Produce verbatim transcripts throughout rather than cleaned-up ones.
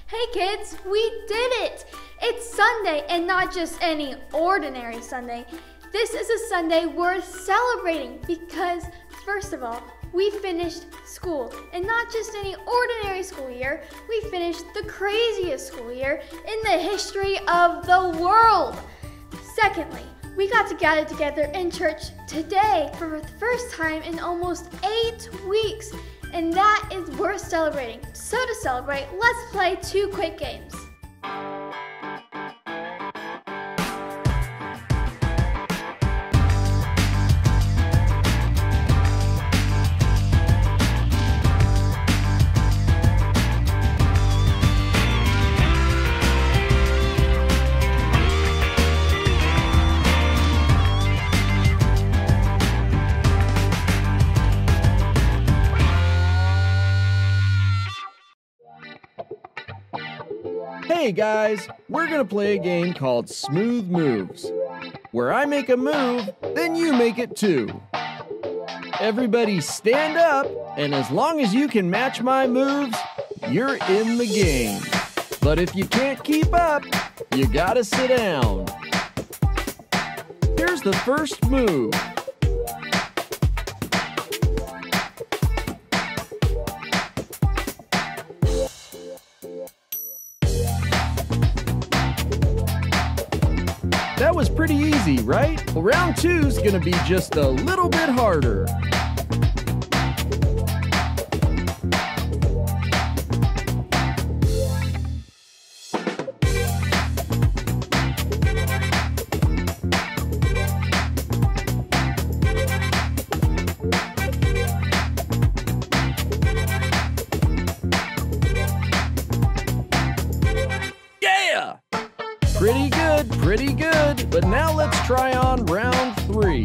Hey kids, we did it! It's Sunday, and not just any ordinary Sunday. This is a Sunday worth celebrating because, first of all, we finished school, and not just any ordinary school year, we finished the craziest school year in the history of the world. Secondly, we got to gather together in church today for the first time in almost eight weeks, and that is worth celebrating. So to celebrate, let's play two quick games. Hey guys, we're gonna play a game called Smooth Moves, where I make a move, then you make it too. Everybody stand up, and as long as you can match my moves, you're in the game. But if you can't keep up, you gotta sit down. Here's the first move. That was pretty easy, right? Well, round two's gonna be just a little bit harder. Yeah! Pretty good, pretty good. But now let's try on round three.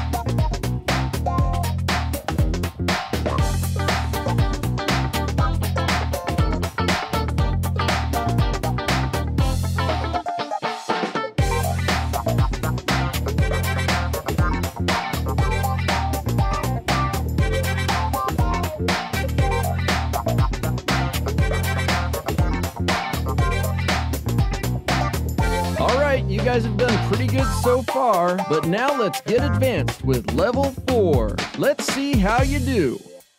You guys have done pretty good so far, but now let's get advanced with level four. Let's see how you do.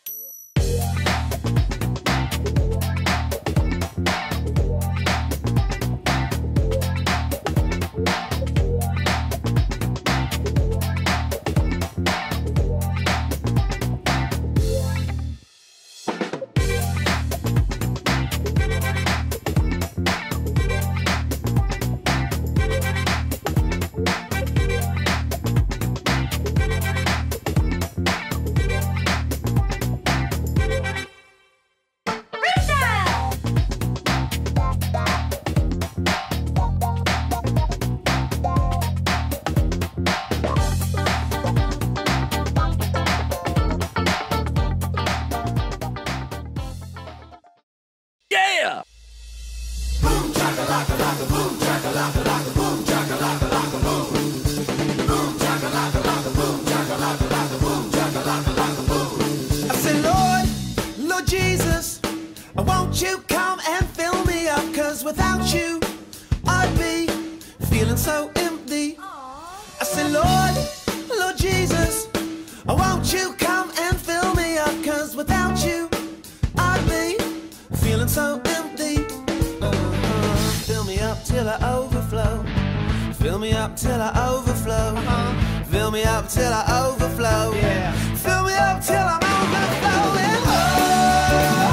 Yeah! Boom chakalaka laka boom chakalaka laka boom chakalaka laka boom. Boom chakalaka laka boom chakalaka laka boom chakalaka laka boom. I said, Lord, Lord Jesus, won't you come and fill me up? Cause without you, I'd be feeling so empty. I said, Lord, Lord Jesus, won't you come and fill me up? Cause without you, I'd be feeling so empty. Uh-huh. Fill me up till I overflow. Fill me up till I overflow. Uh-huh. Fill me up till I overflow. Yeah. Fill me up till I'm overflowing. Oh,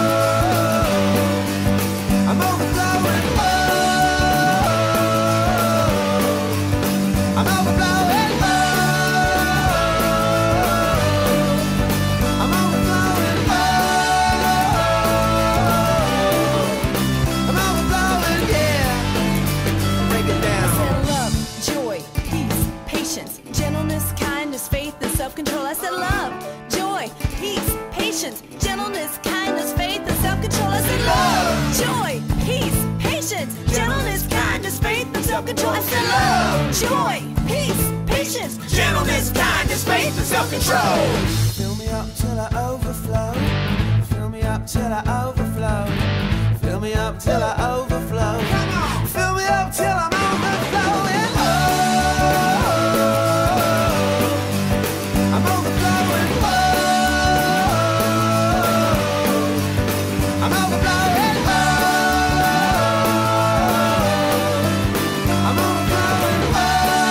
I'm overflowing. Oh, I'm overflowing. Oh, I'm overflowing. Oh, I'm overflowing. Yeah. Break it down. I said love, joy, peace, patience, gentleness, kindness, faith, and self-control. I said love, joy, peace, patience, gentleness, kindness, faith, and self-control. I said love, joy, peace, patience, gentleness, kindness, faith, and self-control. I said love, joy, peace, patience, gentleness, kindness, faith, and self-control. Fill me up till I overflow. Fill me up till I overflow. Fill me up till I overflow. Fill me up till I'm overflowing. Oh, I'm overflowing. Oh, I'm overflowing. Oh, I'm overflowing. Oh,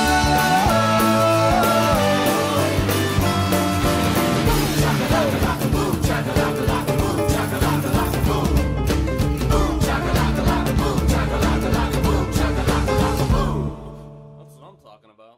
chakalaka, boom, chakalaka, boom, chakalaka, boom, boom, chakalaka, boom, chakalaka, boom, chakalaka, boom. That's what I'm talking about.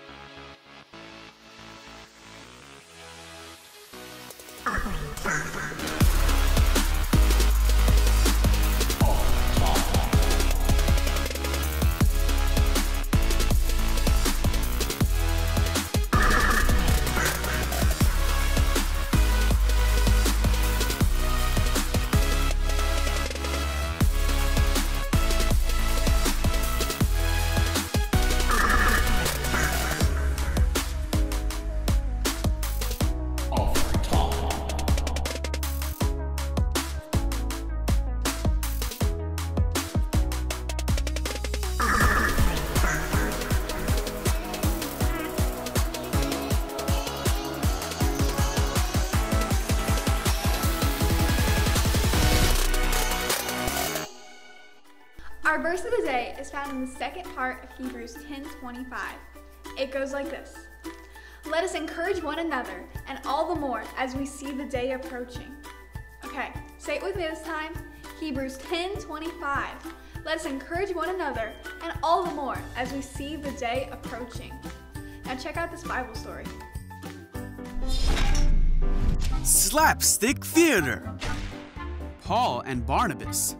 Our verse of the day is found in the second part of Hebrews ten twenty-five. It goes like this. Let us encourage one another, and all the more as we see the day approaching. Okay, say it with me this time. Hebrews ten twenty-five. Let us encourage one another, and all the more as we see the day approaching. Now check out this Bible story. Slapstick Theater. Paul and Barnabas.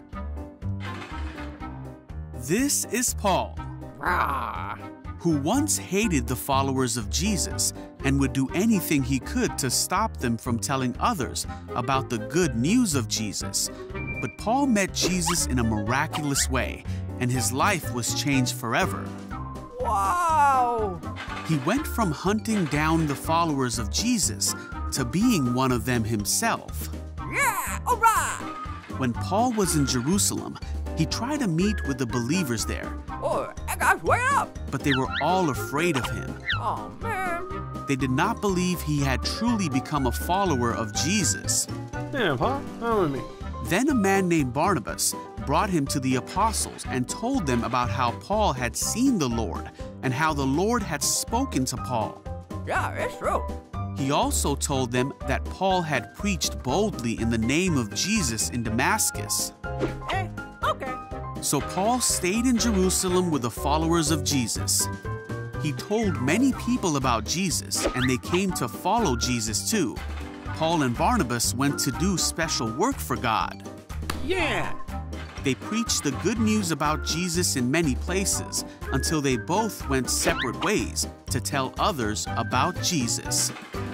This is Paul, who once hated the followers of Jesus and would do anything he could to stop them from telling others about the good news of Jesus. But Paul met Jesus in a miraculous way, and his life was changed forever. Wow! He went from hunting down the followers of Jesus to being one of them himself. Yeah! All right! When Paul was in Jerusalem, he tried to meet with the believers there, Oh, I got way up! but they were all afraid of him. Oh, man. They did not believe he had truly become a follower of Jesus. Damn, Paul, follow me. Then a man named Barnabas brought him to the apostles and told them about how Paul had seen the Lord and how the Lord had spoken to Paul. Yeah, it's true. He also told them that Paul had preached boldly in the name of Jesus in Damascus. Eh, okay. So Paul stayed in Jerusalem with the followers of Jesus. He told many people about Jesus, and they came to follow Jesus too. Paul and Barnabas went to do special work for God. Yeah. They preached the good news about Jesus in many places until they both went separate ways to tell others about Jesus.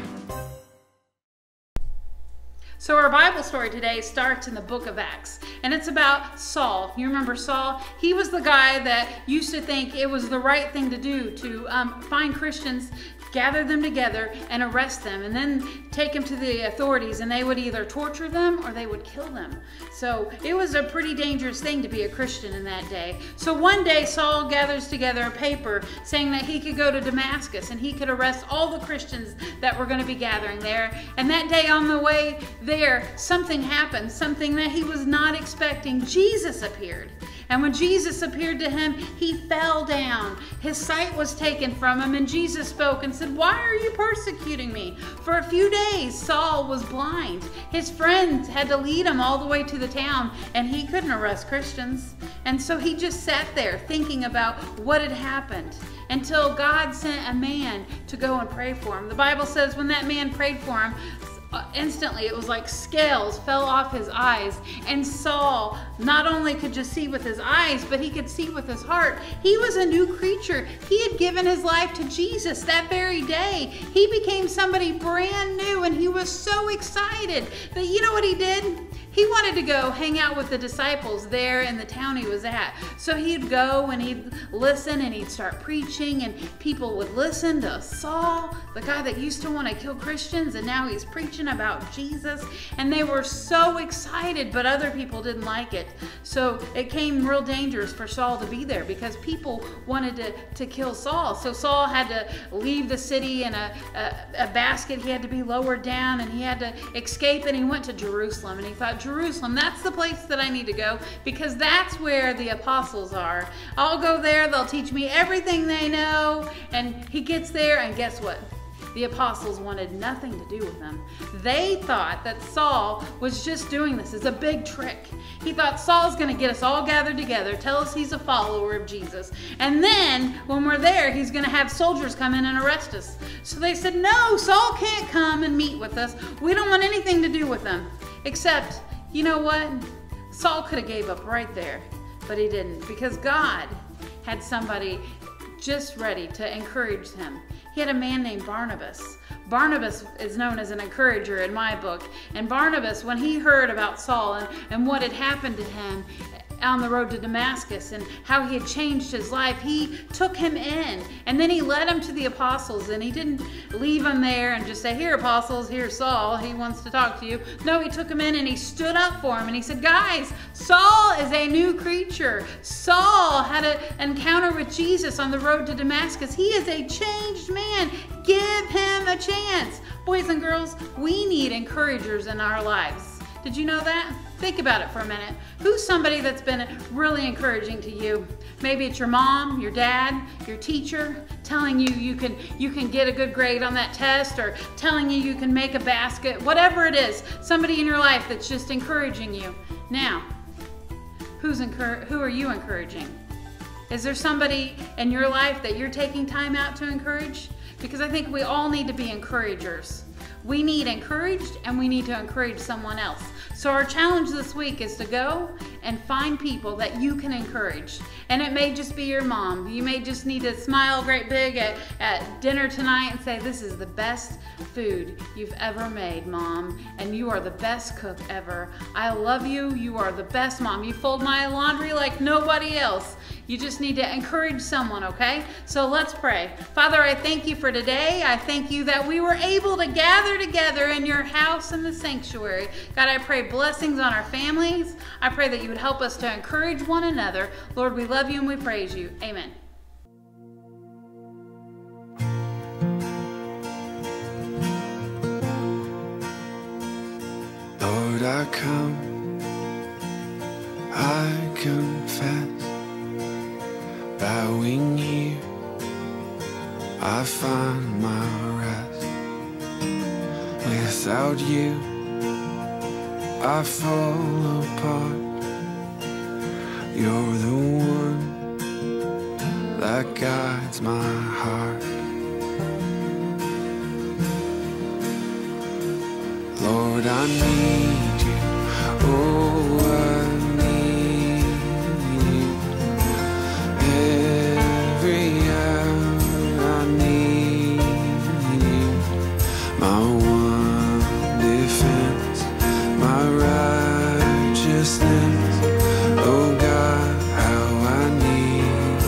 So our Bible story today starts in the book of Acts, and it's about Saul. You remember Saul? He was the guy that used to think it was the right thing to do to um, find Christians, gather them together, and arrest them, and then take them to the authorities, and they would either torture them or they would kill them. So it was a pretty dangerous thing to be a Christian in that day. So one day Saul gathers together a paper saying that he could go to Damascus and he could arrest all the Christians that were going to be gathering there. And that day on the way there, something happened, something that he was not expecting. Jesus appeared. And when Jesus appeared to him, he fell down. His sight was taken from him, and Jesus spoke and said, "Why are you persecuting me?" For a few days, Saul was blind. His friends had to lead him all the way to the town, and he couldn't arrest Christians. And so he just sat there thinking about what had happened until God sent a man to go and pray for him. The Bible says when that man prayed for him, Uh, instantly it was like scales fell off his eyes, and Saul not only could just see with his eyes, but he could see with his heart. He was a new creature. He had given his life to Jesus that very day. He became somebody brand new, and he was so excited that, you know what he did? he wanted to go hang out with the disciples there in the town he was at. So he'd go and he'd listen and he'd start preaching, and people would listen to Saul, the guy that used to want to kill Christians, and now he's preaching about Jesus. And they were so excited, but other people didn't like it. So it came real dangerous for Saul to be there because people wanted to, to kill Saul. So Saul had to leave the city in a, a, a basket. He had to be lowered down and he had to escape, and he went to Jerusalem. And he thought, Jerusalem, that's the place that I need to go because that's where the apostles are. I'll go there, they'll teach me everything they know. And he gets there, and guess what? The apostles wanted nothing to do with him. They thought that Saul was just doing this as a big trick. He thought Saul's going to get us all gathered together, tell us he's a follower of Jesus, and then when we're there, he's going to have soldiers come in and arrest us. So they said, no, Saul can't come and meet with us. We don't want anything to do with him. Except, you know what? Saul could have gave up right there, but he didn't, because God had somebody just ready to encourage him. He had a man named Barnabas. Barnabas is known as an encourager in my book. And Barnabas, when he heard about Saul and, and what had happened to him on the road to Damascus and how he had changed his life, he took him in. And then he led him to the apostles, and he didn't leave him there and just say, here, apostles, here's Saul, he wants to talk to you. No, he took him in and he stood up for him and he said, guys, Saul is a new creature. Saul had an encounter with Jesus on the road to Damascus. He is a changed man. Give him a chance. Boys and girls, we need encouragers in our lives. Did you know that? Think about it for a minute. Who's somebody that's been really encouraging to you? Maybe it's your mom, your dad, your teacher, telling you you can you can get a good grade on that test, or telling you you can make a basket, whatever it is. Somebody in your life that's just encouraging you. Now, who's encour- who are you encouraging? Is there somebody in your life that you're taking time out to encourage? Because I think we all need to be encouragers. We need encouraged, and we need to encourage someone else. So our challenge this week is to go and find people that you can encourage. And it may just be your mom. You may just need to smile great big at, at dinner tonight and say, this is the best food you've ever made, Mom. And you are the best cook ever. I love you. You are the best mom. You fold my laundry like nobody else. You just need to encourage someone, okay? So let's pray. Father, I thank you for today. I thank you that we were able to gather together in your house in the sanctuary. God, I pray blessings on our families. I pray that you would help us to encourage one another. Lord, we love you and we praise you. Amen. Lord, I come, I confess, bowing here, I find my rest. Without you, I fall apart. You're the one that guides my heart. Lord, I need you. Oh, I need you. Every hour I need you. My one defense, my righteousness. Oh God, how I need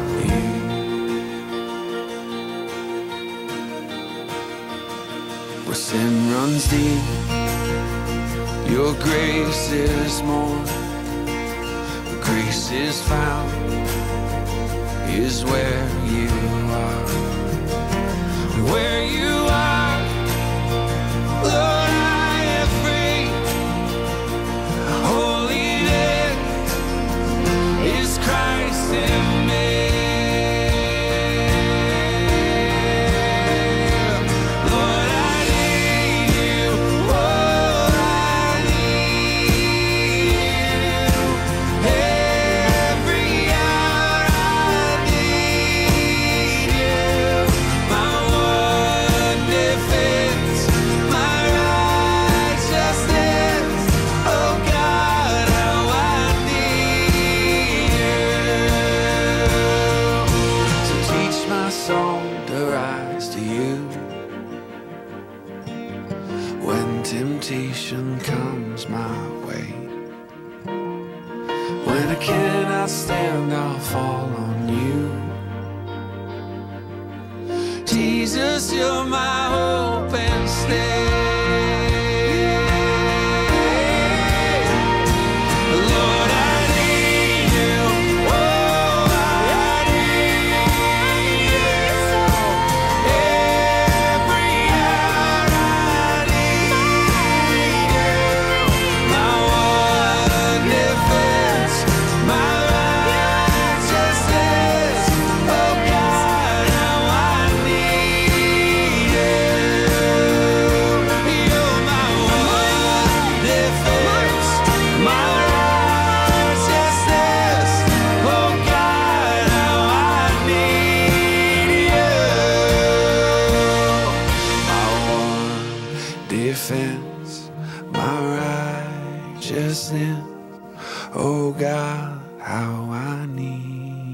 you. Where sin runs deep, your grace is more. Where grace is found is where you are. Where you are, Lord, I am free. Holiness is Christ in me. Lord, I need you. Oh, I need you. Every hour I need you. My one defense, my temptation comes my way. When I cannot stand, I'll fall on you. Jesus, you're my hope and stay. Lord, I need you. Oh, I need you. Every hour I need you. My one defense, my righteousness. Oh God, how I need you. You're my one defense, my righteousness. Oh God, how I need you. My one defense, my righteousness. Oh God, how I need